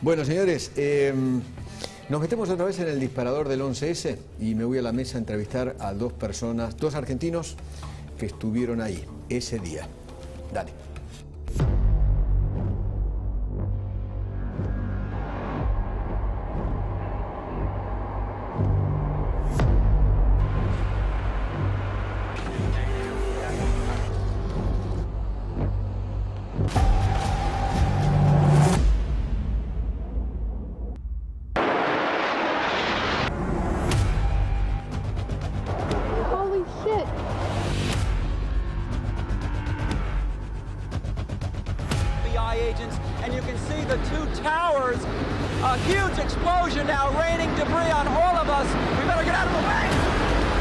Bueno, señores, nos metemos otra vez en el disparador del 11S y me voy a la mesa a entrevistar a dos personas, dos argentinos que estuvieron ahí ese día. Dale. Agents, and you can see the two towers. A huge explosion now, raining debris on all of us. We better get out of the way.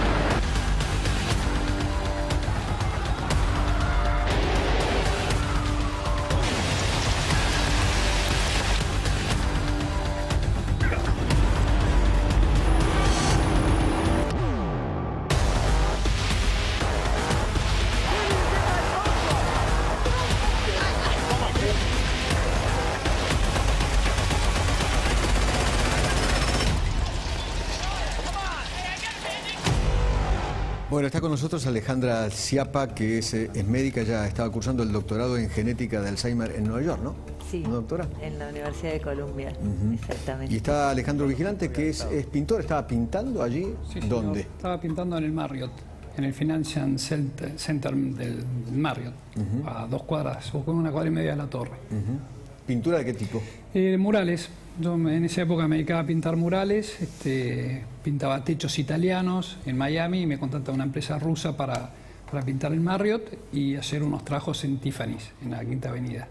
Bueno, está con nosotros Alejandra Schiappa, que es médica, ya estaba cursando el doctorado en genética de Alzheimer en Nueva York, ¿no? Sí, ¿No, doctora? En la Universidad de Columbia, exactamente. Y está Alejandro Vigilante, que es pintor, ¿estaba pintando allí? Sí, ¿Dónde? Estaba pintando en el Marriott, en el Financial Center del Marriott, a 2 cuadras, o con 1 cuadra y media de la torre. ¿Pintura de qué tipo? Murales. Yo en esa época me dedicaba a pintar murales, pintaba techos italianos en Miami y me contrataba una empresa rusa para pintar el Marriott y hacer unos trabajos en Tiffany's, en la Quinta Avenida.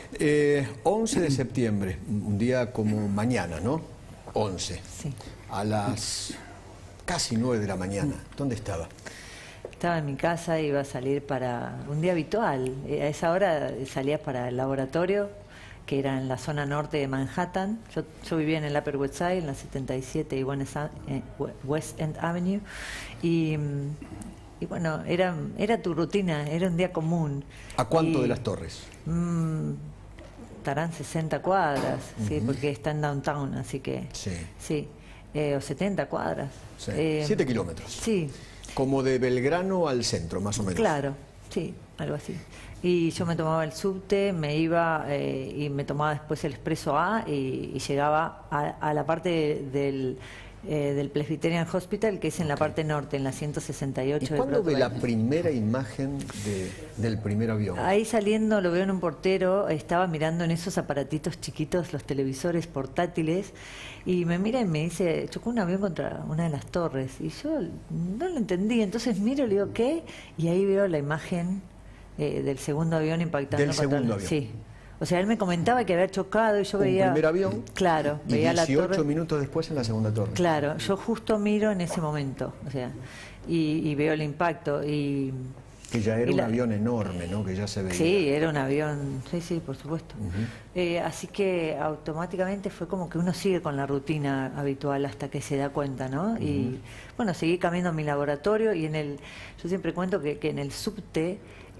11 de septiembre, un día como mañana, ¿no? 11. Sí. A las casi 9 de la mañana. ¿Dónde estaba? Estaba en mi casa, iba a salir para un día habitual. A esa hora salía para el laboratorio, que era en la zona norte de Manhattan. Yo vivía en el Upper West Side, en la 77 y West End Avenue. Y bueno, era tu rutina, era un día común. ¿A cuánto de las torres? Estarán 60 cuadras, sí, porque está en downtown, así que... Sí. O 70 cuadras. Sí. 7 kilómetros. Sí. Como de Belgrano al centro, más o menos. Claro, sí, algo así. Y yo me tomaba el subte, me iba y me tomaba después el expreso A y llegaba a la parte del Presbyterian Hospital, que es en la parte norte, en la 168. ¿Y cuándo ve la primera imagen del primer avión? Ahí saliendo lo veo en un portero, estaba mirando en esos aparatitos chiquitos, los televisores portátiles, y me mira y me dice, chocó un avión contra una de las torres. Y yo no lo entendí, entonces miro y le digo, ¿qué? Y ahí veo la imagen del segundo avión impactando. ¿Del segundo avión? Sí. O sea, él me comentaba que había chocado y yo veía... Un primer avión. Claro, y veía 18 la torre. minutos después en la segunda torre. Claro, yo justo miro en ese momento, o sea, y veo el impacto y... Que ya era un avión enorme, ¿no? Que ya se veía. Sí, era un avión, sí, por supuesto. Así que automáticamente fue como que uno sigue con la rutina habitual hasta que se da cuenta, ¿no? Y bueno, seguí caminando a mi laboratorio y yo siempre cuento que en el subte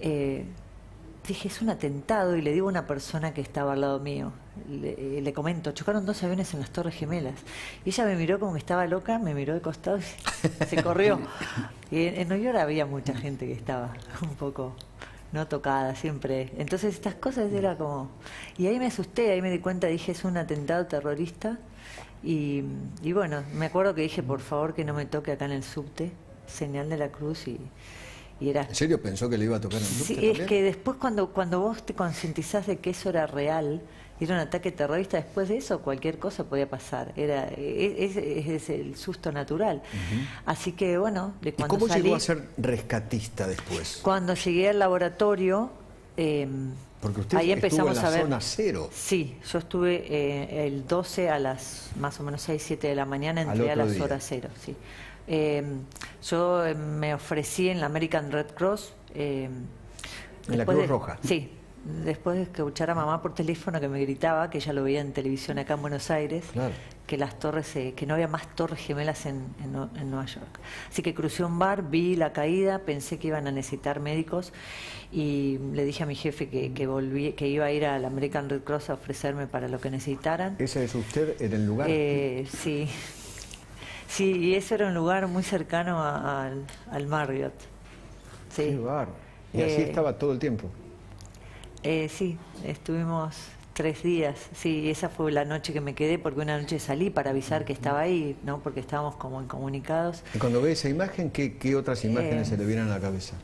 dije, es un atentado, y le digo a una persona que estaba al lado mío, le comento, chocaron 2 aviones en las Torres Gemelas. Y ella me miró como que estaba loca, me miró de costado y se corrió. Y en Nueva York había mucha gente que estaba un poco no tocada siempre. Entonces estas cosas era como... Y ahí me asusté, ahí me di cuenta, dije, es un atentado terrorista. Y bueno, me acuerdo que dije, por favor que no me toque acá en el subte, señal de la cruz y era... ¿En serio pensó que le iba a tocar en el subte? Sí, es que después cuando vos te concientizás de que eso era real, era un ataque terrorista, después de eso cualquier cosa podía pasar. Es el susto natural. Así que bueno, ¿Y cuando cómo salí, llegó a ser rescatista después? cuando llegué al laboratorio, porque usted ahí empezamos estuvo en la a ver zona cero. Sí, yo estuve el 12 a las más o menos 6, 7 de la mañana, entré a las horas cero, sí. Yo me ofrecí en la American Red Cross. ¿En la Cruz Roja? Sí, después de escuchar a mamá por teléfono que me gritaba, que ella lo veía en televisión acá en Buenos Aires, Claro. que las torres, que no había más torres gemelas en Nueva York. Así que crucé un bar, vi la caída, pensé que iban a necesitar médicos y le dije a mi jefe que iba a ir al American Red Cross a ofrecerme para lo que necesitaran. ¿Ese es usted en el lugar? Sí. Sí, y ese era un lugar muy cercano al Marriott. Sí. Qué bárbaro. Y así estaba todo el tiempo. Sí, estuvimos 3 días. Sí, esa fue la noche que me quedé, porque una noche salí para avisar que estaba ahí, ¿no? Porque estábamos como incomunicados. Y cuando ve esa imagen, ¿qué otras imágenes se le vienen a la cabeza?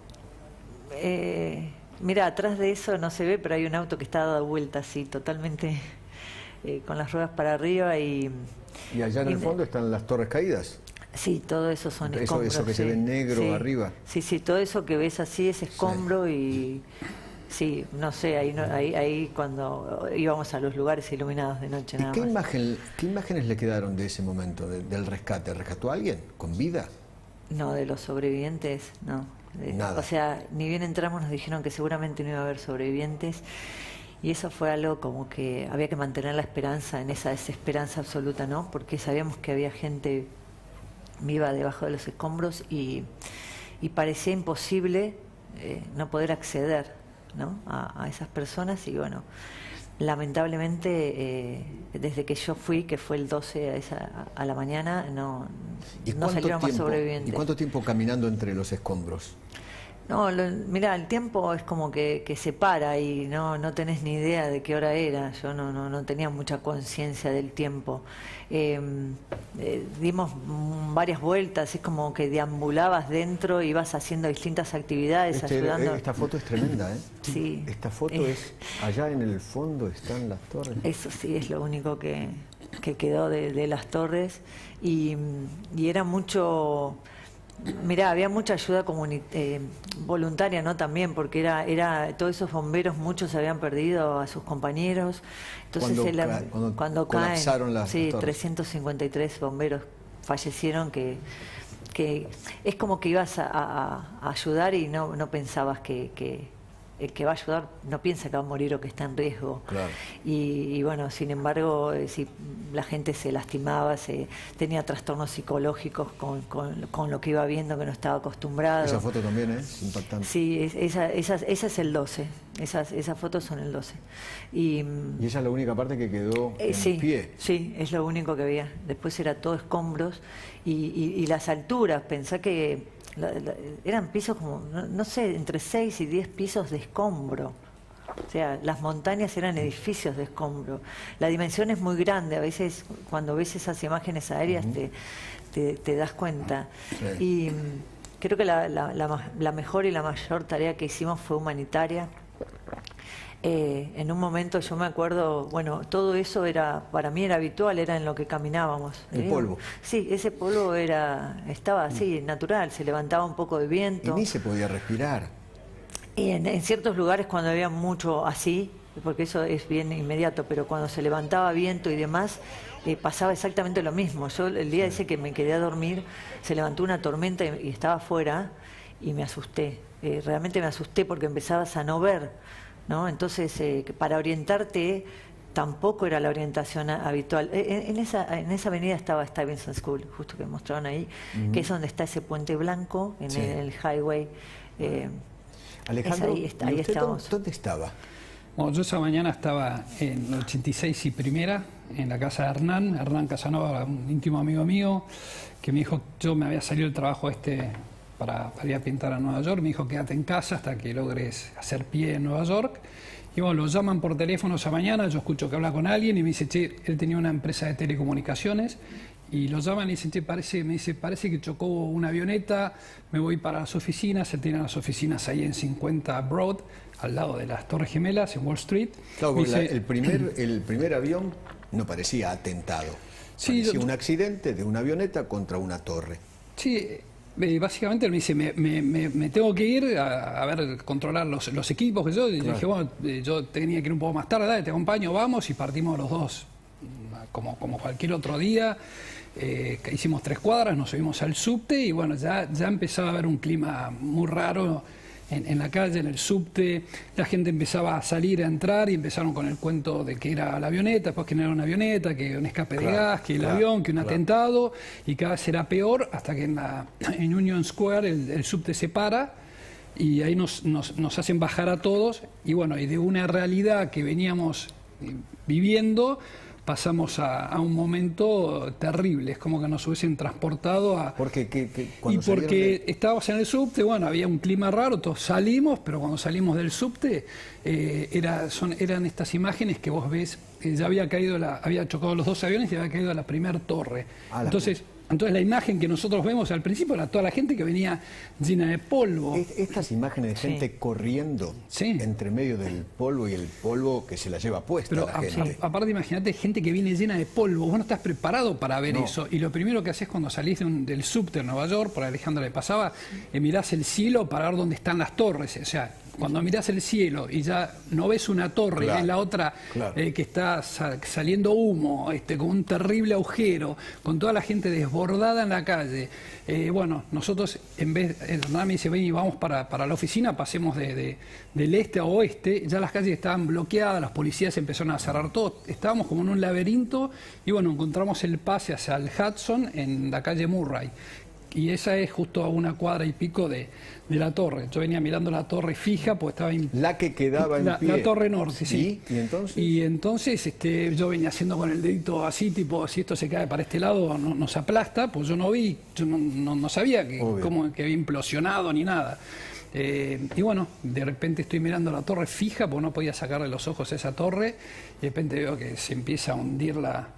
Mira, atrás de eso no se ve, pero hay un auto que está dado vuelta así, totalmente con las ruedas para arriba y allá en el fondo están las torres caídas. Sí, todo eso son escombros. Eso que se ve negro arriba. Sí, todo eso que ves así es escombro y... Sí, no sé, ahí cuando íbamos a los lugares iluminados de noche nada más. ¿Qué imágenes le quedaron de ese momento, del rescate? ¿Rescató a alguien con vida? No, de los sobrevivientes, no. Nada. O sea, ni bien entramos nos dijeron que seguramente no iba a haber sobrevivientes y eso fue algo como que había que mantener la esperanza en esa desesperanza absoluta, ¿no? Porque sabíamos que había gente viva debajo de los escombros y parecía imposible no poder acceder, ¿no? a esas personas y bueno, lamentablemente desde que yo fui, que fue el 12 a la mañana, no salieron más sobrevivientes. ¿Y cuánto tiempo caminando entre los escombros? No, mira, el tiempo es como que se para y no tenés ni idea de qué hora era. Yo no tenía mucha conciencia del tiempo. Dimos varias vueltas, es como que deambulabas dentro, ibas haciendo distintas actividades, ayudando. Esta foto es tremenda, ¿eh? Sí. Esta foto es, allá en el fondo están las torres. Eso sí, es lo único que quedó de las torres y era mucho... Mirá, había mucha ayuda voluntaria, ¿no? También, porque era todos esos bomberos, muchos se habían perdido a sus compañeros. Entonces, cuando colapsaron las torres. 353 bomberos fallecieron, que es como que ibas a ayudar y no pensabas que el que va a ayudar no piensa que va a morir o que está en riesgo. Claro. Y bueno, sin embargo, si la gente se lastimaba, tenía trastornos psicológicos con lo que iba viendo, que no estaba acostumbrado. Esa foto también es impactante. Sí, esa es el 12. Esas fotos son el 12. Y esa es la única parte que quedó en pie. Sí, es lo único que había. Después era todo escombros y las alturas. Pensá que eran pisos como, no sé, entre 6 y 10 pisos de escombro. O sea, las montañas eran edificios de escombro. La dimensión es muy grande. A veces cuando ves esas imágenes aéreas te das cuenta. Sí. Y creo que la mejor y la mayor tarea que hicimos fue humanitaria. En un momento yo me acuerdo, bueno, todo eso para mí era habitual, era en lo que caminábamos. ¿El polvo? Sí, ese polvo estaba así, natural, se levantaba un poco de viento. Y ni se podía respirar. Y en ciertos lugares cuando había mucho así, porque eso es bien inmediato, pero cuando se levantaba viento y demás, pasaba exactamente lo mismo. Yo el día ese que me quedé a dormir, se levantó una tormenta y estaba afuera y me asusté. Realmente me asusté porque empezabas a no ver, ¿no? Entonces, para orientarte tampoco era la orientación habitual. En esa avenida estaba Stevenson School, justo que mostraron ahí, que es donde está ese puente blanco, en el highway. Alejandro, ahí estamos. ¿Dónde estaba? Bueno, yo esa mañana estaba en 86 y Primera, en la casa de Hernán Casanova, un íntimo amigo mío, que me dijo, yo me había salido del trabajo para ir a pintar a Nueva York, me dijo quédate en casa hasta que logres hacer pie en Nueva York. Y bueno, lo llaman por teléfono esa mañana, yo escucho que habla con alguien y me dice, che, él tenía una empresa de telecomunicaciones y lo llaman y dicen, che, parece que chocó una avioneta, me voy para las oficinas, él tiene las oficinas ahí en 50 Broad, al lado de las Torres Gemelas, en Wall Street. Claro, dice, el primer avión no parecía atentado, sí, parecía un accidente de una avioneta contra una torre. Sí. Básicamente él me dice, me tengo que ir a ver, controlar los equipos que yo. Y le dije, bueno, yo tenía que ir un poco más tarde, dale, te acompaño, vamos, y partimos los dos, como cualquier otro día. Hicimos 3 cuadras, nos subimos al subte y bueno, ya empezaba a haber un clima muy raro. en la calle, en el subte, la gente empezaba a salir, a entrar y empezaron con el cuento de que era la avioneta, después que no era una avioneta, que un escape de gas, que el avión, que un atentado, y cada vez era peor hasta que en Union Square el subte se para y ahí nos hacen bajar a todos y bueno, y de una realidad que veníamos viviendo pasamos a un momento terrible, es como que nos hubiesen transportado a... ¿Por qué? Y porque estábamos en el subte, bueno, había un clima raro, todos salimos, pero cuando salimos del subte eran estas imágenes que vos ves, ya había chocado los dos aviones y había caído a la primera torre. Entonces la imagen que nosotros vemos al principio era toda la gente que venía llena de polvo. Estas imágenes de gente corriendo entre medio del polvo y el polvo que se la lleva puesta la gente. Aparte, imagínate gente que viene llena de polvo. Vos no estás preparado para ver eso. Y lo primero que haces cuando salís del subte de Nueva York, por Alejandro le pasaba, mirás el cielo para ver dónde están las torres. O sea, cuando mirás el cielo y ya no ves una torre, ves la otra que está saliendo humo, con un terrible agujero, con toda la gente desbordada en la calle. Bueno, nosotros, en vez, Hernán me dice, ven y vamos para la oficina, pasemos del este a oeste, ya las calles estaban bloqueadas, las policías empezaron a cerrar todo, estábamos como en un laberinto y bueno, encontramos el pase hacia el Hudson en la calle Murray. Y esa es justo a una cuadra y pico de la torre. Yo venía mirando la torre fija, pues estaba... La que quedaba en pie. La torre norte, sí. ¿Y entonces? Yo venía haciendo con el dedito así, tipo, si esto se cae para este lado, nos aplasta, pues yo no vi, yo no sabía que había implosionado ni nada. Y bueno, de repente estoy mirando la torre fija, porque no podía sacarle los ojos a esa torre, y de repente veo que se empieza a hundir la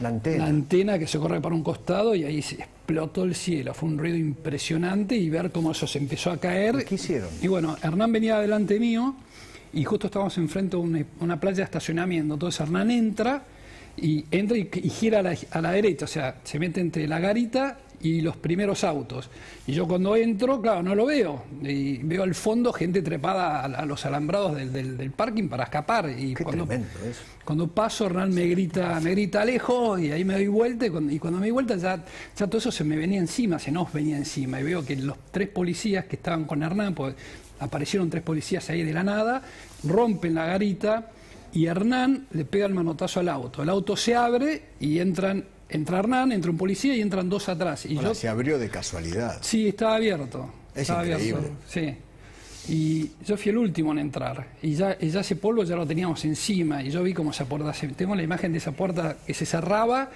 antena que se corre para un costado y ahí se explotó el cielo. Fue un ruido impresionante y ver cómo eso se empezó a caer. ¿Qué hicieron? Y bueno, Hernán venía delante mío y justo estábamos enfrente de una playa de estacionamiento. Entonces Hernán entra y gira a la derecha, o sea, se mete entre la garita y los primeros autos. Y yo cuando entro, claro, no lo veo. Y veo al fondo gente trepada a los alambrados del parking para escapar. Y cuando paso, Hernán me grita lejos y ahí me doy vuelta. Y cuando me doy vuelta ya todo eso se me venía encima, se nos venía encima. Y veo que los 3 policías que estaban con Hernán, pues aparecieron 3 policías ahí de la nada, rompen la garita y Hernán le pega el manotazo al auto. El auto se abre y entra Hernán, entra un policía y entran 2 atrás. Y se abrió de casualidad. Sí, estaba abierto. Estaba increíble. Abierto, sí. Y yo fui el último en entrar. Y ya ese polvo ya lo teníamos encima. Y yo vi cómo esa puerta tengo la imagen de esa puerta que se cerraba.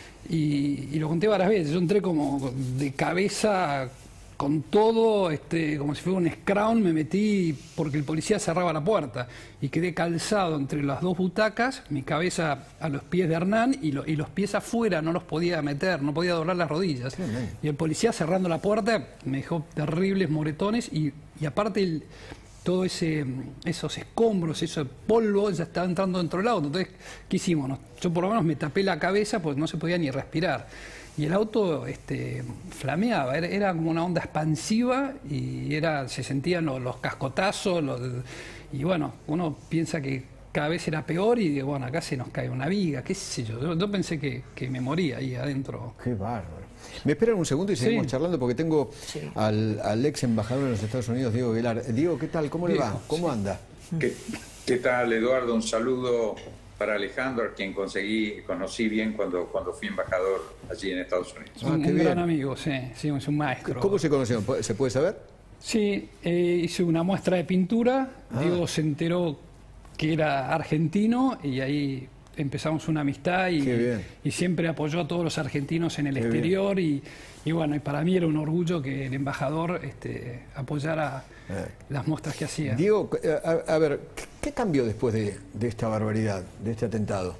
Y lo conté varias veces. Yo entré como de cabeza con todo, como si fuera un scrown, me metí porque el policía cerraba la puerta y quedé calzado entre las 2 butacas, mi cabeza a los pies de Hernán y los pies afuera, no los podía meter, no podía doblar las rodillas. Y el policía cerrando la puerta me dejó terribles moretones y aparte todos esos escombros, ese polvo ya estaba entrando dentro del auto. Entonces, ¿qué hicimos? Yo por lo menos me tapé la cabeza porque no se podía ni respirar. Y el auto flameaba, era como una onda expansiva y se sentían los cascotazos. Y bueno, uno piensa que cada vez era peor y digo, bueno, acá se nos cae una viga, qué sé yo. Yo pensé que me moría ahí adentro. Qué bárbaro. Me esperan un segundo y seguimos charlando porque tengo al ex embajador de los Estados Unidos, Diego Aguilar. Diego, ¿qué tal? ¿Cómo le va? ¿Cómo anda? ¿Qué tal, Eduardo? Un saludo para Alejandro, a quien conocí bien cuando fui embajador allí en Estados Unidos. Un gran amigo, sí, es un maestro. ¿Cómo se conocieron? ¿Se puede saber? Sí, hice una muestra de pintura, Diego se enteró que era argentino y ahí empezamos una amistad y siempre apoyó a todos los argentinos en el exterior y bueno, y para mí era un orgullo que el embajador apoyara las muestras que hacía. Diego, a ver, ¿qué cambió después de esta barbaridad, de este atentado?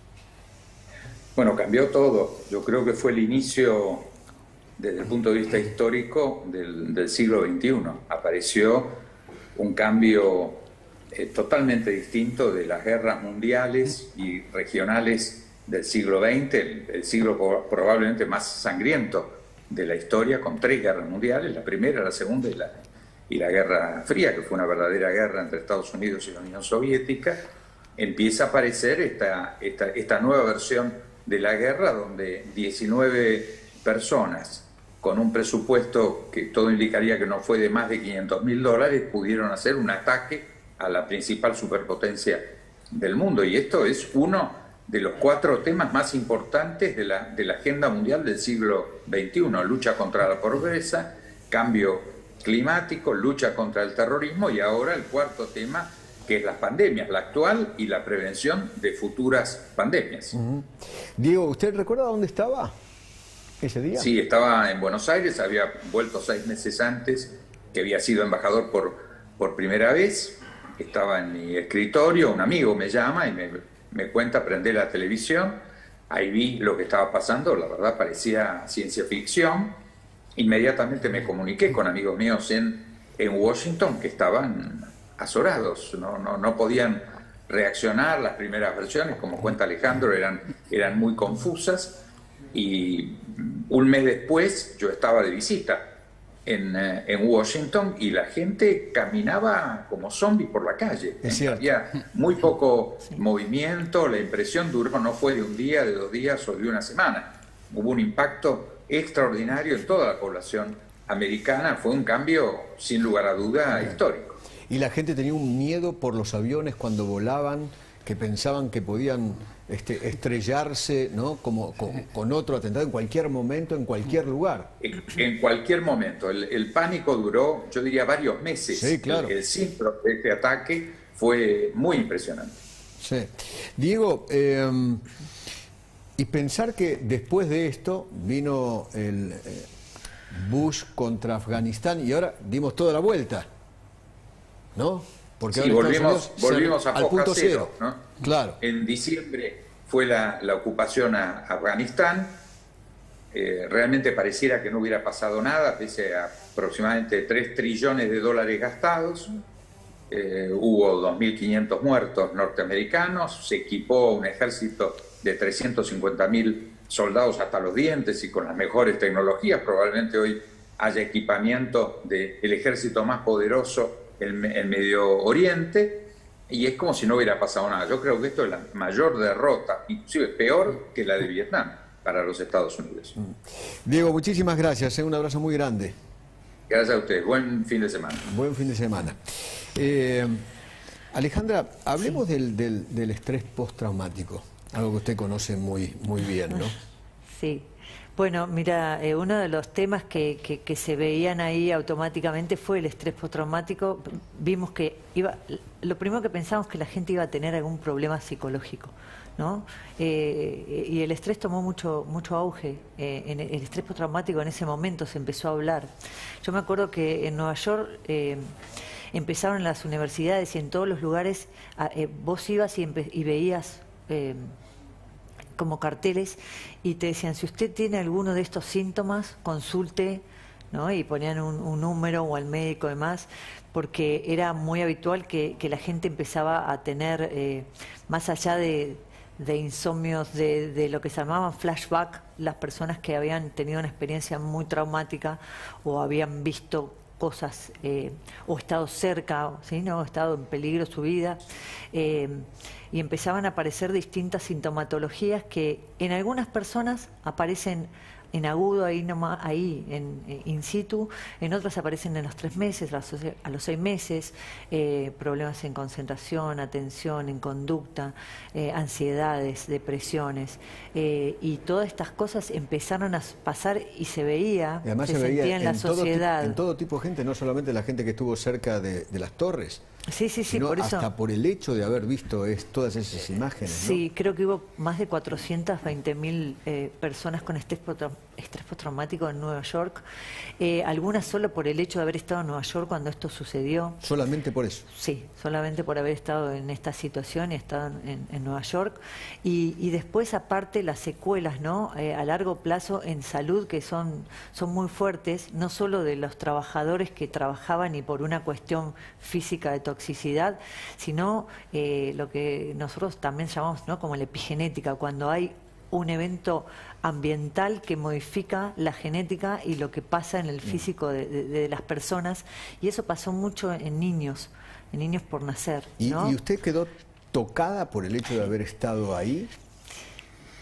Bueno, cambió todo. Yo creo que fue el inicio, desde el punto de vista histórico, del siglo XXI. Apareció un cambio totalmente distinto de las guerras mundiales y regionales del siglo XX, el siglo probablemente más sangriento de la historia, con 3 guerras mundiales, la primera, la segunda y la Guerra Fría, que fue una verdadera guerra entre Estados Unidos y la Unión Soviética. Empieza a aparecer esta nueva versión de la guerra, donde 19 personas con un presupuesto que todo indicaría que no fue de más de $500.000, pudieron hacer un ataque a la principal superpotencia del mundo. Y esto es uno de los 4 temas más importantes de la agenda mundial del siglo XXI. Lucha contra la pobreza, cambio climático, lucha contra el terrorismo y ahora el 4º tema, que es las pandemias, la actual y la prevención de futuras pandemias. Diego, ¿usted recuerda dónde estaba ese día? Sí, estaba en Buenos Aires, había vuelto 6 meses antes, que había sido embajador por primera vez. Estaba en mi escritorio, un amigo me llama y me cuenta, prendé la televisión, ahí vi lo que estaba pasando, la verdad parecía ciencia ficción. Inmediatamente me comuniqué con amigos míos en Washington que estaban azorados, no podían reaccionar. Las primeras versiones, como cuenta Alejandro, eran muy confusas, y un mes después yo estaba de visita en Washington y la gente caminaba como zombie por la calle. Había muy poco movimiento, la impresión duró, no fue de un día, de 2 días o de una semana. Hubo un impacto extraordinario en toda la población americana, fue un cambio sin lugar a duda histórico. Y la gente tenía un miedo por los aviones cuando volaban, que pensaban que podían estrellarse, ¿no? Como con otro atentado en cualquier momento, en cualquier lugar. En cualquier momento. El pánico duró, yo diría, varios meses. Sí, claro. El síntoma de este ataque fue muy impresionante. Sí. Diego, y pensar que después de esto vino el Bush contra Afganistán y ahora dimos toda la vuelta, ¿no? Porque sí, volvimos a foca cero, ¿no? Claro. En diciembre fue la ocupación a Afganistán. Realmente pareciera que no hubiera pasado nada, pese a aproximadamente $3 trillones gastados. Hubo 2.500 muertos norteamericanos, se equipó un ejército de 350.000 soldados hasta los dientes y con las mejores tecnologías. Probablemente hoy haya equipamiento del ejército más poderoso en Medio Oriente, y es como si no hubiera pasado nada. Yo creo que esto es la mayor derrota, inclusive peor que la de Vietnam, para los Estados Unidos. Diego, muchísimas gracias, un abrazo muy grande. Gracias a ustedes, buen fin de semana. Buen fin de semana. Alejandra, hablemos del estrés postraumático, algo que usted conoce muy bien, ¿no? Sí. Bueno, mira, uno de los temas que se veían ahí automáticamente fue el estrés postraumático. Vimos que lo primero que pensamos que la gente iba a tener algún problema psicológico, ¿no? Y el estrés tomó mucho auge. El estrés postraumático en ese momento se empezó a hablar. Yo me acuerdo que en Nueva York empezaron en las universidades y en todos los lugares, vos ibas y veías como carteles y te decían, si usted tiene alguno de estos síntomas, consulte, ¿no? Y ponían un número o al médico y demás, porque era muy habitual que la gente empezaba a tener, más allá de insomnios, de lo que se llamaban flashback, las personas que habían tenido una experiencia muy traumática o habían visto cosas o estado cerca, ¿sí? ¿No? O estado en peligro su vida, y empezaban a aparecer distintas sintomatologías que en algunas personas aparecen en agudo, ahí nomás, ahí in situ, en otras aparecen en los 3 meses, a los 6 meses, problemas en concentración, atención, en conducta, ansiedades, depresiones, y todas estas cosas empezaron a pasar y se veía, además se sentía en la sociedad. En todo tipo de gente, no solamente la gente que estuvo cerca de las torres. Sí, por eso. Hasta por el hecho de haber visto todas esas imágenes, ¿no? Sí, creo que hubo más de 420.000 personas con estrés postraumático en Nueva York, algunas solo por el hecho de haber estado en Nueva York cuando esto sucedió. ¿Solamente por eso? Sí, solamente por haber estado en esta situación y estado en Nueva York. Y después, aparte, las secuelas, ¿no? A largo plazo en salud, que son muy fuertes, no solo de los trabajadores que trabajaban y por una cuestión física de toxicidad, sino lo que nosotros también llamamos, ¿no? Como la epigenética, cuando hay un evento ambiental que modifica la genética y lo que pasa en el físico de las personas, y eso pasó mucho en niños por nacer, ¿no? ¿Y usted quedó tocada por el hecho de haber estado ahí?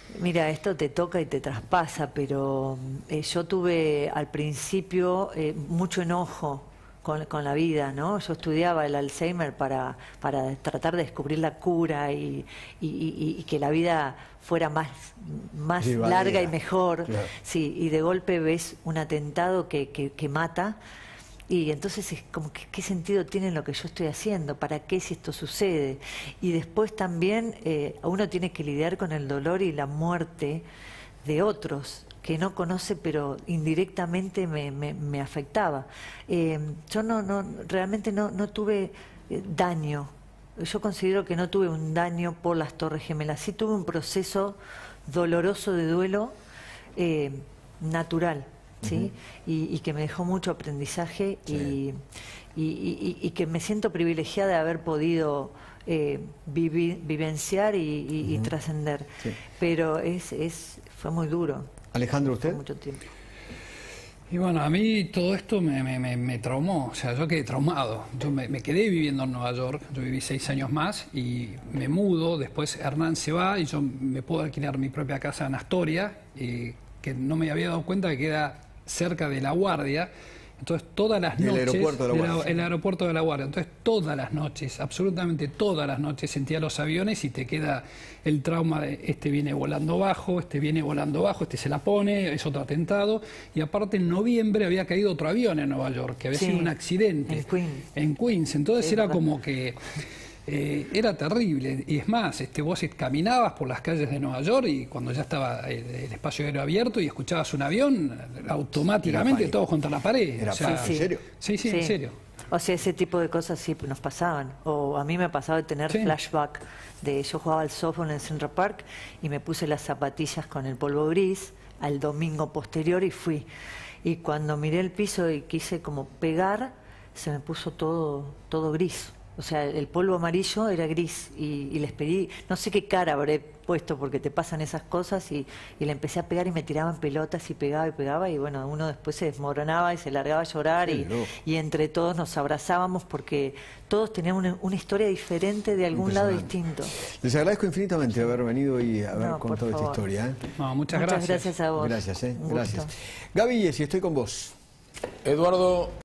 Mira, esto te toca y te traspasa, pero yo tuve al principio mucho enojo con la vida, ¿no? Yo estudiaba el Alzheimer para tratar de descubrir la cura y que la vida fuera más Sí, larga valía. y mejor. Claro. Sí, y de golpe ves un atentado que mata. Y entonces es como que qué sentido tiene lo que yo estoy haciendo, para qué si esto sucede. Y después también uno tiene que lidiar con el dolor y la muerte de otros que no conoce, pero indirectamente me afectaba. Yo realmente no tuve daño. Yo considero que no tuve un daño por las Torres Gemelas. Sí tuve un proceso doloroso de duelo natural. ¿Sí? Y que me dejó mucho aprendizaje. Sí. Y que me siento privilegiada de haber podido vivenciar y trascender. Sí. Pero fue muy duro. Alejandro, ¿usted? Fue mucho tiempo. Y bueno, a mí todo esto me traumó, o sea, yo quedé traumado. Yo me quedé viviendo en Nueva York, yo viví 6 años más y me mudo, después Hernán se va y yo me puedo alquilar mi propia casa en Astoria, que no me había dado cuenta que queda cerca de La Guardia. Entonces todas las noches, el aeropuerto de La Guardia, entonces todas las noches, absolutamente todas las noches sentía los aviones y te queda el trauma de este viene volando bajo, este viene volando bajo, este se la pone, es otro atentado. Y aparte en noviembre había caído otro avión en Nueva York, que había sido un accidente en Queens. Entonces era como que era terrible. Y es más, vos caminabas por las calles de Nueva York y cuando ya estaba el espacio aéreo abierto y escuchabas un avión, automáticamente todos contra la pared. ¿En serio? Sí, en serio. O sea, ese tipo de cosas sí nos pasaban. O a mí me pasaba de tener flashback yo jugaba al softball en Central Park y me puse las zapatillas con el polvo gris al domingo posterior y fui. Y cuando miré el piso y quise como pegar, se me puso todo gris. O sea, el polvo amarillo era gris y les pedí, no sé qué cara habré puesto porque te pasan esas cosas y le empecé a pegar y me tiraban pelotas y pegaba y bueno, uno después se desmoronaba y se largaba a llorar y entre todos nos abrazábamos porque todos tenían una historia diferente de algún lado distinto. Les agradezco infinitamente haber venido y haber contado esta historia. No, muchas gracias. Muchas gracias a vos. Gracias, gracias. Gaby, si estoy con vos. Eduardo.